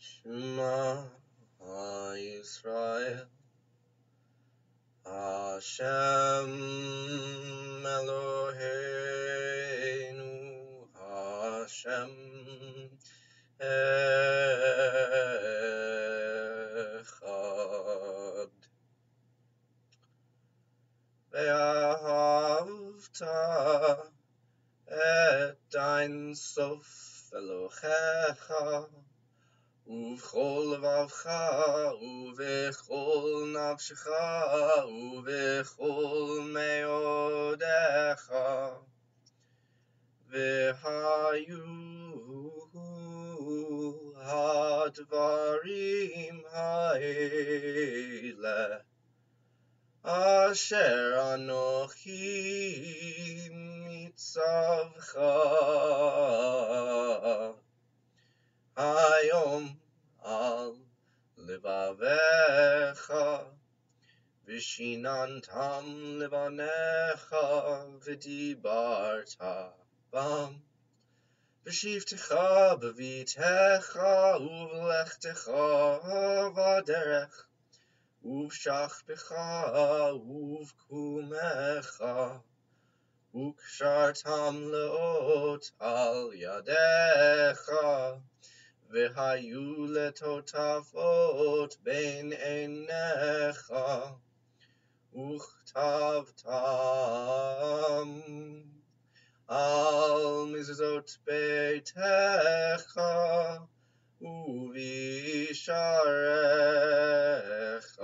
Shema Yisrael Hashem Eloheinu Hashem Echad Vahafta et Ein Sof Elohecha ובכל לבבך ובכל נפשך ובכל מאודך והיו הדברים האלה אשר אנוכי מצווך היום על לבביך ושיננתם לבניך ודיברת בם בשבתך בביתך ובלכתך בדרך ובשכבך ובקומך וקשרתם לאות על ידיך והיו לטוטפות בין עיניך וכתבתם על מזוזות ביתך ובשעריך